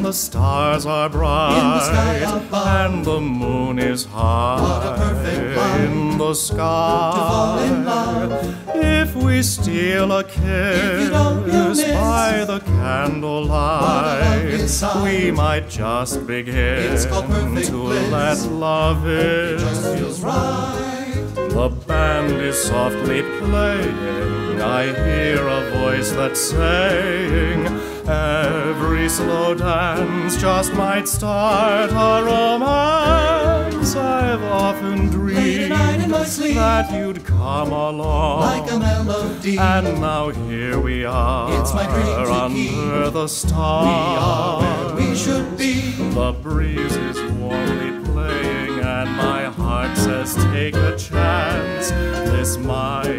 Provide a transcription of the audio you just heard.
the stars are bright, in the sky above, and the moon is high. What a perfect love in the sky. to fall in love. If we steal a kiss you don't, you'll miss by the candlelight, what a lovely we might just begin It's called perfect to bliss. let love in. It just feels right. The band is softly playing, I hear a voice that's saying, every slow dance just might start a romance. I've often Late at night in my dreamed sleep, that you'd come along, like a melody. and now here we are, It's my dream to under keep. the stars. We are where we should be. The breeze is warmly playing, and my heart says take a chance. This might